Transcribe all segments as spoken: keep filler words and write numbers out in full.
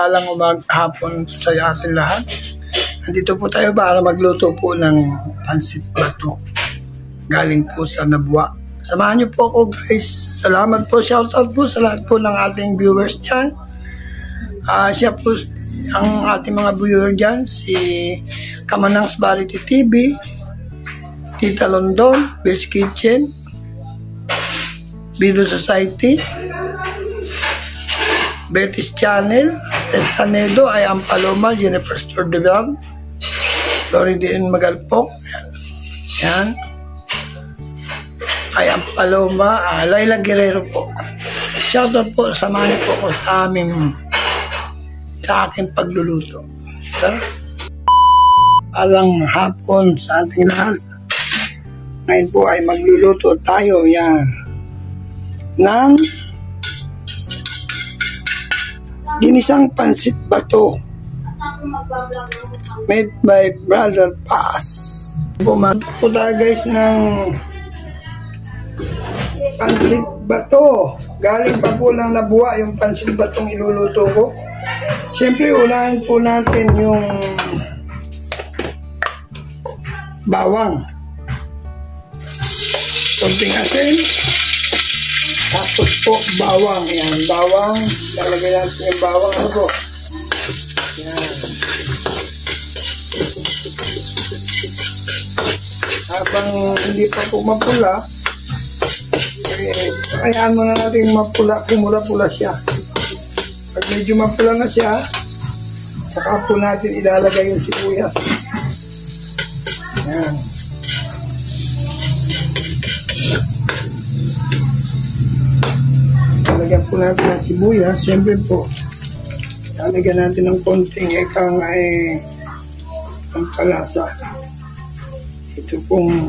mapagpalang umaghapon sa ating lahat. Nandito po tayo para magluto po ng pansit bato. Galing po sa Nabua. Samahan niyo po ako guys. Salamat po. Shoutout po sa lahat po ng ating viewers dyan. Uh, siya po ang ating mga viewer dyan. Si Kamanang's Variety T V, Tita London, Best Kitchen, Video Society, Betis Channel, Testanedo, ay ang Paloma, Jennifer Store de Vlog, Floridin Magalpok, yan, ay ang Paloma, uh, Laila Guerrero po. Shoutout po, samahan po ko sa aming sa aking pagluluto. Tara. Alang hapon sa ating lahat. Ngayon po ay magluluto tayo yan ng ginisang pansit bato made by Brother Paz. Pumato po tayo guys ng pansit bato. Galing pa po lang Nabua yung pansit batong iluluto ko. Siyempre unahin po natin yung bawang, konting asin, tapos po bawang. Yan, bawang. Lalagay natin yung bawang. Ano po? Yan. Habang hindi pa po mapula, eh, hayaan muna natin mapula, kumula-pula siya. Pag medyo mapula na siya, saka po natin ilalagay yung sibuyas. Yan. Lalagyan po natin ng sibuyas. Siyempre po, lalagyan natin ng konting ekang ay ang palasa. Ito pong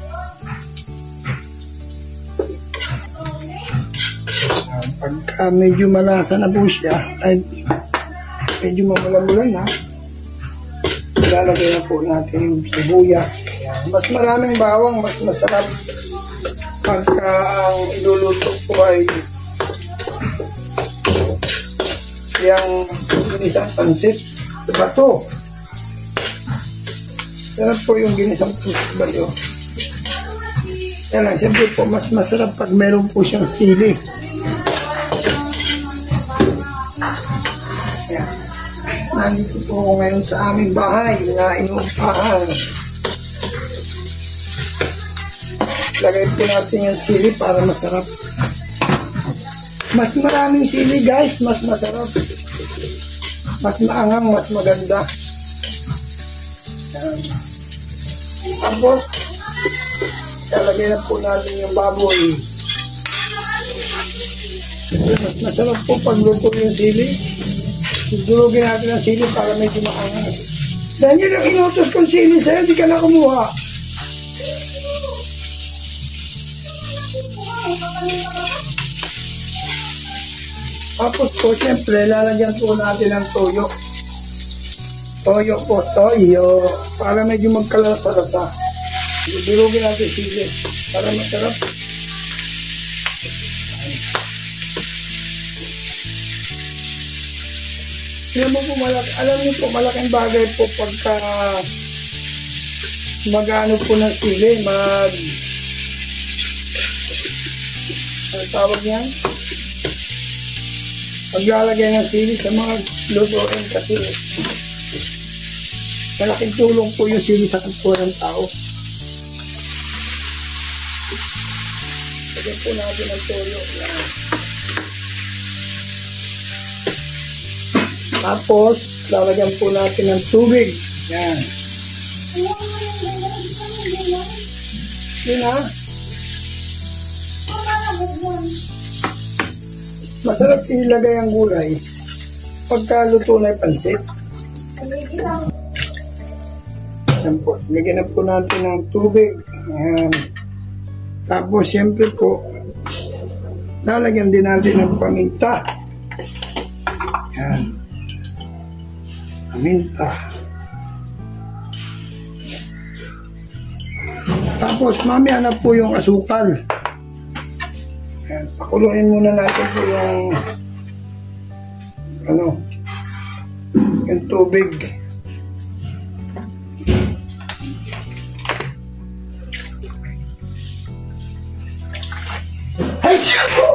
pagka medyo malasa na po siya, ay medyo mamula-mula na, ilalagay na po natin yung sibuyas. Mas maraming bawang, mas masarap pagka ang iluluto po ay yung ginisang pansit bato. Sarap po yung ginisang pansit bato. Kaya lang, siyempre po mas masarap pag meron po siyang sili. Ayan. Nandito po ako ngayon sa aming bahay na inuupahan. Lagay po natin yung sili para masarap. Mas maraming sili guys, mas masarap. Mas maangang, mas maganda. Ayan. Tapos, lalagay na po natin yung baboy. Mas masarap po pag luto yung sili. Durugin natin ang sili para medyo maangang. Dahil yun ang inutos kong sili sa'yo, di ka na kumuha. Tapos po, siyempre, lalagyan po natin ng toyo. Toyo po, toyo. Para medyo magkalasa-lasa. Durugin natin sili para masarap. Alam mo po, malaki, alam niyo po, malaking bagay po pagka mag-ano po ng sili, mag ano tawag yan? Maglalagay ng sili sa mga lutuin kasi malaking tulong po yung sili sa katawan ng tao. Lagyan po natin ang toyo. Yan. Tapos, lalagyan po natin ng tubig. Yan. Yun ha. Masarap ilagay ang gulay pagka luto na yung pansit. Yan po. Lagyan na po natin ng tubig. Yan. Tapos, siyempre po, lalagyan din natin ng paminta. Yan. Paminta. Tapos mamaya na po yung asukal. Ayan, pakuluin muna natin po yung ano, yung tubig. Ay, siya po!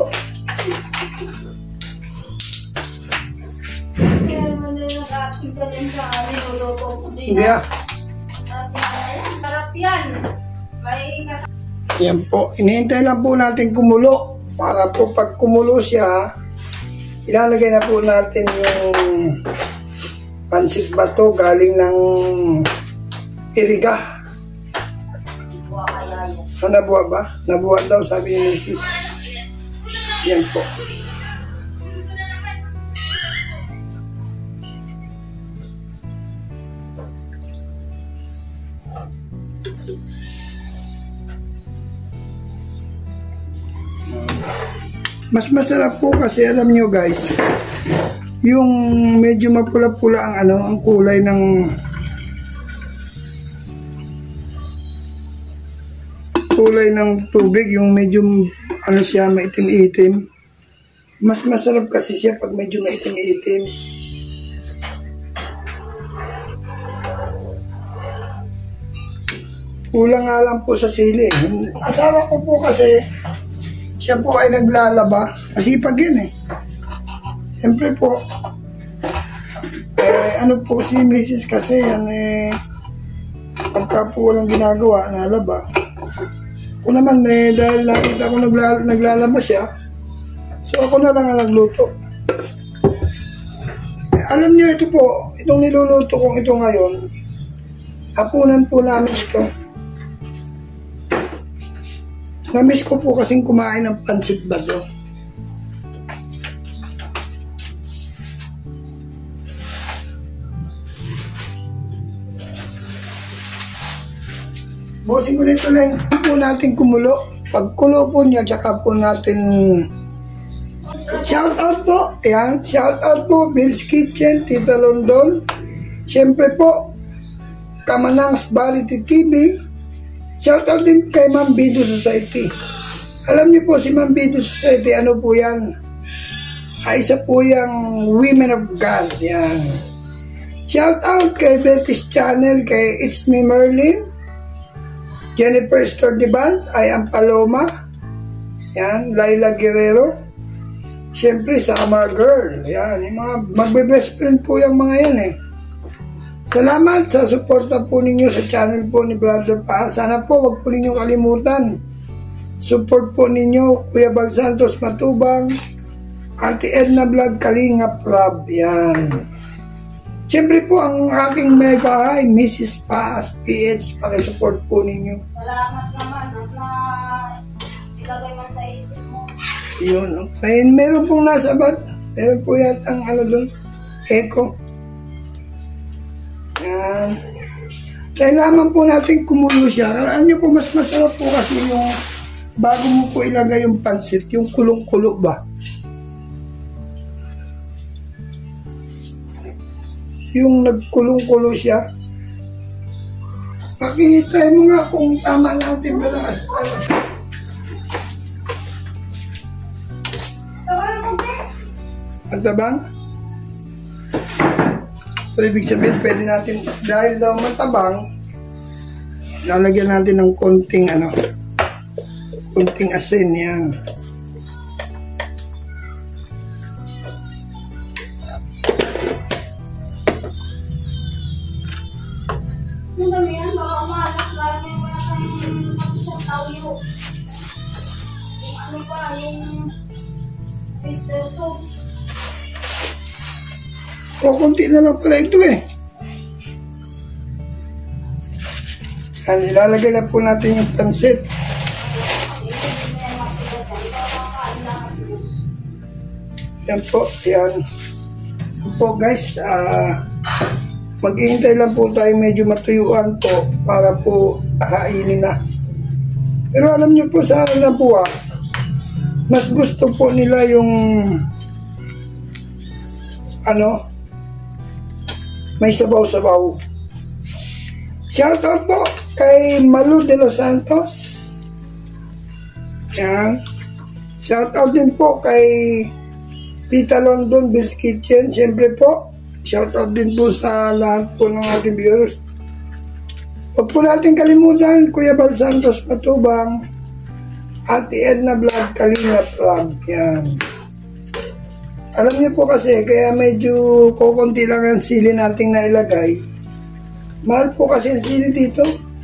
Hindi ah. Sarap yan. May Yan po. Inihintay lang po natin kumulo. Para po pag kumulo siya, ilalagay na po natin yung pansit bato galing ng iriga. So, nabuha ba? Nabuha daw, sabi ni Missus Yan po. Mas masarap po kasi alam nyo guys, yung medyo mapula-pula ang ano, ang kulay ng kulay ng tubig, yung medyo ano siya, maitim-itim. Mas masarap kasi siya pag medyo maitim-itim. Kulang nga lang po sa sili. Asawa ko po kasi siya po ay naglalaba. Masipag yun eh. Siyempre po, eh, ano po si Missus kasi, yan eh, pagka po walang ginagawa, nalaba. Ako naman eh, dahil nakita ko nagla naglalaba siya, so ako na lang ang nagluto. Eh, alam niyo ito po, itong niluluto kong ito ngayon, hapunan po namin ito. Namiss ko po kasing kumain ng pansit bato. Bossing ko nito lang po natin kumulo. Pag kulo po niya, tsaka po natin shout out po. Ayan, shout out po Bill's Kitchen, Tita London. Siyempre po Kamanang's Bality T V. Shout out din kay Ma'am Bido Society. Alam niyo po si Ma'am Bido Society, ano po yan? Ay, isa po yung Women of God. Yan. Shout out kay Betty's Channel, kay It's Me Merlin, Jennifer Stordiban, I Am Paloma, yan, Laila Guerrero, siyempre Summer Girl, yan, yung mga magbe-best friend po yung mga yan eh. Salamat sa suporta po ninyo sa channel po ni Brother Pa. Sana po wag po ninyo kalimutan. Support po ninyo Kuya Bal Santos Matubang, Auntie Edna Vlog, Kalingap Rob. Yan. Siyempre po ang aking may bahay, Missus Paas P H, pakisupport po ninyo. salamat naman at na ilagay man sa isip mo. Yun. May, meron pong nasa bat. Meron po yatang ano doon. Echo. Yan. Kailangan po natin kumulo siya. Alam niyo po, mas masarap po kasi yung bago mo po ilagay yung pansit, yung kulong-kulo ba? Yung nagkulong-kulo siya. Pakitry mo nga kung tama na ang timpla ng ano. Ang tabang? So, ibig sabihin, pwede natin, dahil daw matabang, lalagyan natin ng konting, ano, konting asin, yan. Yung dami yan, baka umalas, lalagay mo na sa isang tawyo. Yung ano pa, yung Mister Sauce. O, konti na lang pala ito eh. Yan, ilalagay na po natin yung pansit. Yan po, yan. Yan po guys, ah, mag-iintay lang po tayo medyo matuyuan po para po kainin na. Pero alam niyo po sa akin na po ah, mas gusto po nila yung ano, may sabaw-sabaw. Shout out po kay Malu de los Santos. Yan. Shout out din po kay Tita London, Bill's Kitchen. Siyempre po, Shoutout din po sa lahat po ng ating viewers. Huwag po natin kalimutan, Kuya Bal Santos Matubang, Ate Edna Vlog, Kalinga Vlog. Yan. Alam niyo po kasi, kaya medyo kukunti lang ang sili nating nailagay. Mahal po kasi ang sili dito.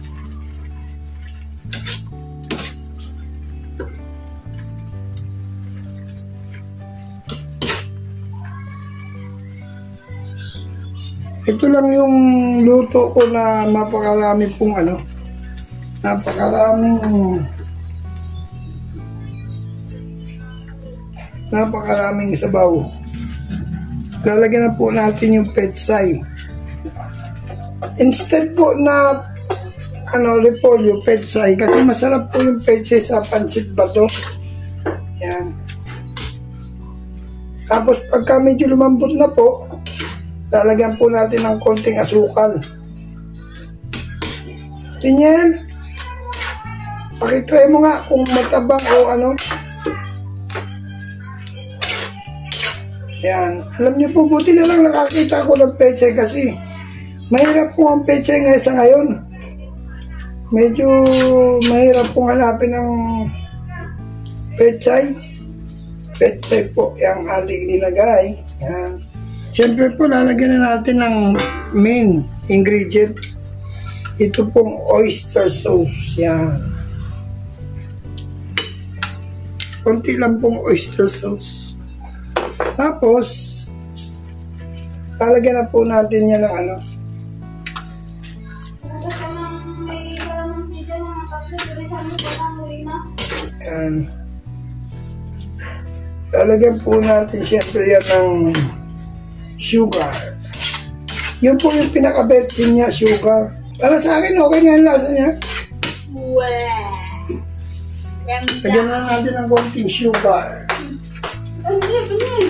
Ito lang yung luto ko na napakarami pong ano, napakaraming napakaraming sabaw. Lalagyan na po natin yung petsay. Instead po na ano, repolyo, petsay, kasi masarap po yung petsay sa pansit bato. Yan. Tapos pagka medyo lumambot na po, lalagyan po natin ng konting asukal. Ganyan. Pakitry mo nga kung matabang o ano. Yan. Alam niyo po, buti na lang nakakita ko ng pechay kasi mahirap po ang pechay ngayon sa ngayon. Medyo mahirap pong hanapin ng pechay. Pechay po yung ating nilagay. Yan. Siyempre po, lalagyan na natin ng main ingredient. Ito pong oyster sauce. Yan. Konti lang pong oyster sauce. Tapos, lalagyan na po natin yan ng ano. Yan. Lalagyan po natin siyempre yan ng sugar. Yun po yung pinaka-betsin niya, sugar. Para sa akin, okay na yung lasa niya. Wow! Lagyan na natin ng konting sugar. Ano yun? Ano yun?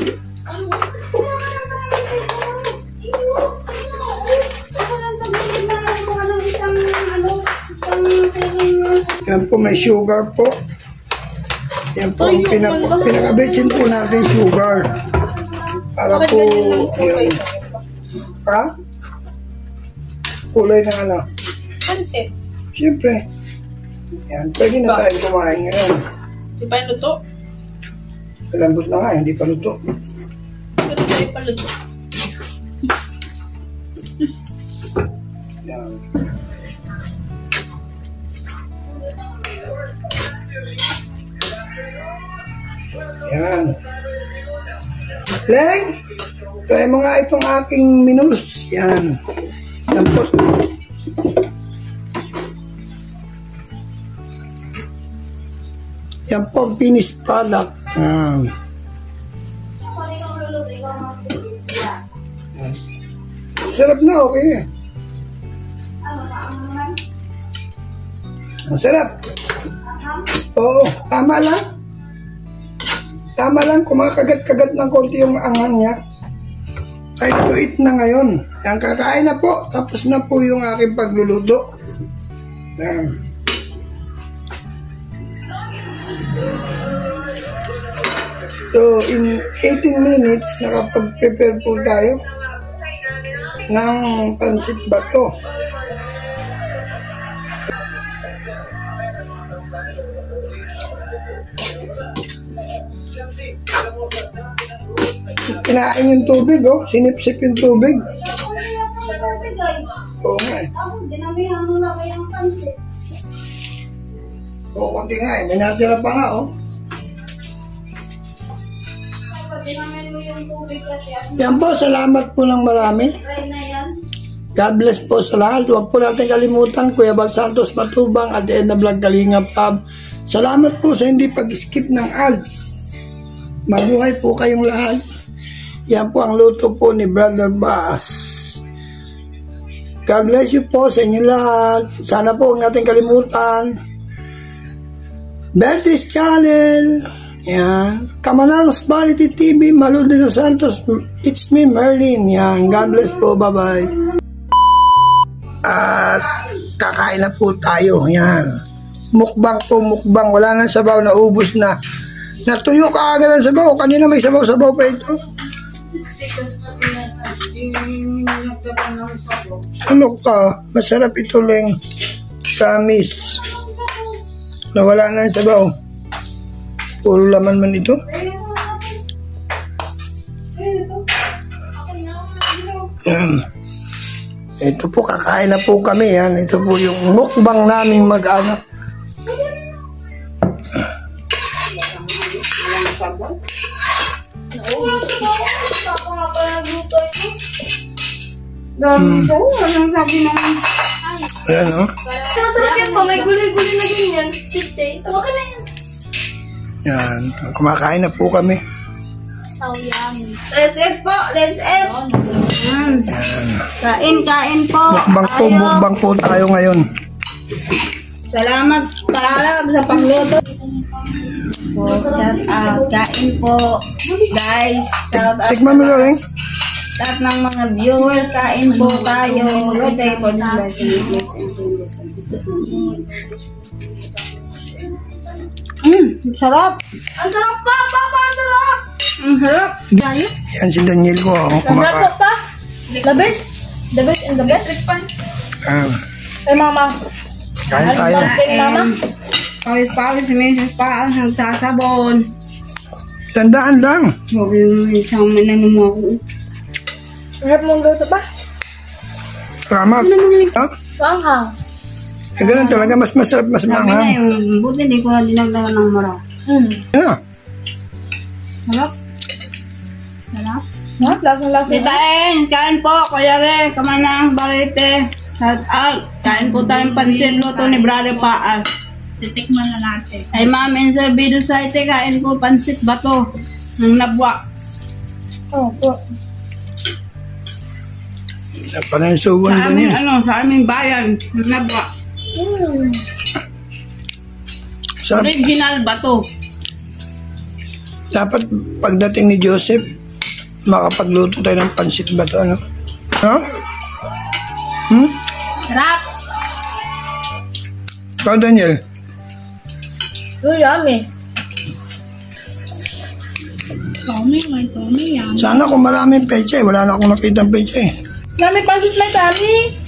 Yan po, may sugar po. Yan po, ang pinaka-betsin po natin, sugar. Para po, yun. Ha? Kulay ng ano? Pansit. Siyempre. Yan, pwede na tayo kumain ngayon. Di pa yung luto? Malambot na nga, hindi pa luto. Pero hindi pa luto. Yan. Yan. Leng, try mo nga itong aking minus. Yan. Yan po. Yan po, finished product. Yan. Sarap na, okay na. Masarap. Oo, tama lang. Tama lang, kumakagat-kagat ng konti yung anghang niya. Kahit to eat na ngayon. Yan, kakain na po. Tapos na po yung aking pagluluto. Yan. So, in eighteen minutes, nakapag-prepare po tayo ng pansit bato. Kinain yung tubig, oh. Sinipsip yung tubig. Oo nga eh. Ako, dinamihan mo lang yung pansit. Oo, konti nga eh. May natira pa nga, oh. Dinamihan mo yung tubig kasi. Yan po, salamat po ng marami. Try na yan. God bless po sa lahat. Huwag po natin kalimutan, Kuya Bal Santos Matubang at Edna Vlog Kalinga Pab. Salamat po sa hindi pag-skip ng ads. Mabuhay po kayong lahat. Yan po ang luto po ni Brother Bass. God bless you po sa inyo lahat. Sana po huwag natin kalimutan. Bertis Channel. Yan. Kamalangs Quality T V, Malu de los Santos. It's me, Merlin. Yan. God bless po. Bye-bye. At kakain na po tayo. Yan. Mukbang po, mukbang. Wala nang sabaw, naubos na. Natuyo ka agad ang sabaw. Kanina may sabaw-sabaw pa ito. Ano ka? Masarap ito, Leng. Promise. Nawala na yung sabaw. Puro laman man ito. Yan. Ito po, kakain na po kami. Yan. Ito po yung mukbang naming mag-anak. Dami siya. Anong sabi naman? Ayan, no? Masarap yan pa. May gulay-gulay na ganyan. Pichay. Tawa ka na yan. Yan. Kumakain na po kami. So yummy. Let's eat po. Let's eat. Mm. Yan. Kain, kain po. Mukbang po, Tayo. mukbang po tayo ngayon. Salamat pala sa pagluto. Po, shout out. Kain po. Guys, shout out. Tikman mo na, Leng. Lahat ng mga viewers, kain po tayo. Good day for this blessing. Yes, and bless in Jesus' name. Mmm, sarap. Ang sarap pa, Papa! Ang sarap! Ang sarap. Gayo. Yan si Daniel ko. Ako Ang sarap kumakain. pa! The best! The best and the best! Ah, Ay, Mama! kain tayo. Ay, Mama! Pawis-pawis, may pa ang sasabon. Tandaan lang. Huwag yung isang manano mo ako. Sarap mong luto pa? Tama. Ha? Wanghang! Eh, ganun talaga. Mas masarap, mas Sabi na manghang. yung buti hindi ko na dinagdagan ng marang. Hmm. Ano? Sarap. Sarap. Sarap, lasang-lasang. Bitain, kain po, Kuya Re, Kamanang, Barete. Shout out. Kain po tayong pansin luto ni Brother Paas. Titikman na natin. Ay Ma'am Enser Bido Saite, kain po pansit bato ng nabwa. Oo po. Parang subon Sa din aming, yun. ano, sa aming bayan, ng nabwa. Hmm. Sarap. Original bato. Dapat pagdating ni Joseph, makapagluto tayo ng pansit ba ito, ano? Ha? Hmm? Sarap. Ikaw, Daniel? Oh, yummy. Tommy, may Tommy yan. Sana kung maraming peche, wala na akong nakita ng peche. Yummy pansit may tummy.